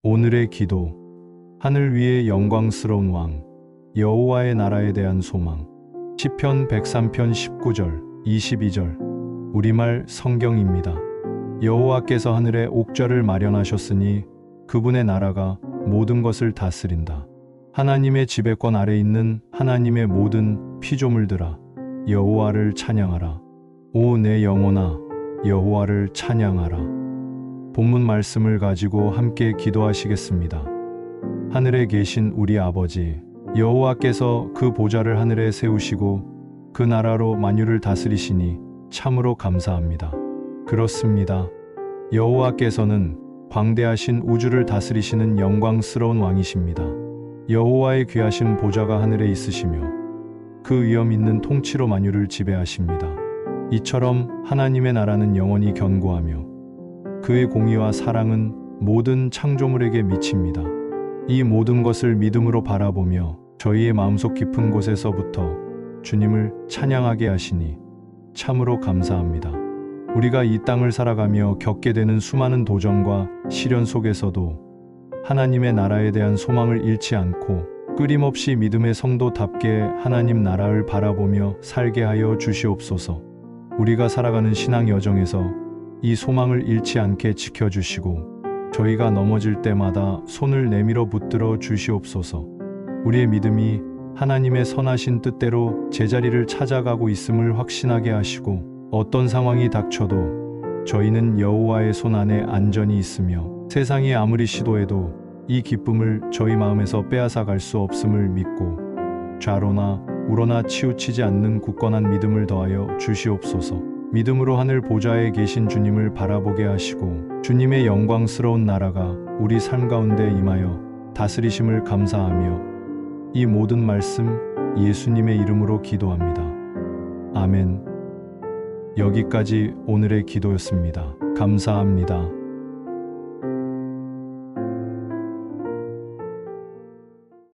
오늘의 기도. 하늘 위의 영광스러운 왕, 여호와의 나라에 대한 소망. 시편 103편 19절, 22절. 우리말 성경입니다. 여호와께서 하늘에 옥좌를 마련하셨으니 그분의 나라가 모든 것을 다스린다. 하나님의 지배권 아래 있는 하나님의 모든 피조물들아, 여호와를 찬양하라. 오 내 영혼아, 여호와를 찬양하라. 본문 말씀을 가지고 함께 기도하시겠습니다. 하늘에 계신 우리 아버지, 여호와께서 그 보좌를 하늘에 세우시고 그 나라로 만유를 다스리시니 참으로 감사합니다. 그렇습니다. 여호와께서는 광대하신 우주를 다스리시는 영광스러운 왕이십니다. 여호와의 귀하신 보좌가 하늘에 있으시며 그 위엄 있는 통치로 만유를 지배하십니다. 이처럼 하나님의 나라는 영원히 견고하며 그의 공의와 사랑은 모든 창조물에게 미칩니다. 이 모든 것을 믿음으로 바라보며 저희의 마음속 깊은 곳에서부터 주님을 찬양하게 하시니 참으로 감사합니다. 우리가 이 땅을 살아가며 겪게 되는 수많은 도전과 시련 속에서도 하나님의 나라에 대한 소망을 잃지 않고 끊임없이 믿음의 성도답게 하나님 나라를 바라보며 살게 하여 주시옵소서. 우리가 살아가는 신앙 여정에서 이 소망을 잃지 않게 지켜주시고 저희가 넘어질 때마다 손을 내밀어 붙들어 주시옵소서. 우리의 믿음이 하나님의 선하신 뜻대로 제자리를 찾아가고 있음을 확신하게 하시고 어떤 상황이 닥쳐도 저희는 여호와의 손 안에 안전히 있으며 세상이 아무리 시도해도 이 기쁨을 저희 마음에서 빼앗아 갈 수 없음을 믿고 좌로나 우로나 치우치지 않는 굳건한 믿음을 더하여 주시옵소서. 믿음으로 하늘 보좌에 계신 주님을 바라보게 하시고 주님의 영광스러운 나라가 우리 삶 가운데 임하여 다스리심을 감사하며 이 모든 말씀 예수님의 이름으로 기도합니다. 아멘. 여기까지 오늘의 기도였습니다. 감사합니다.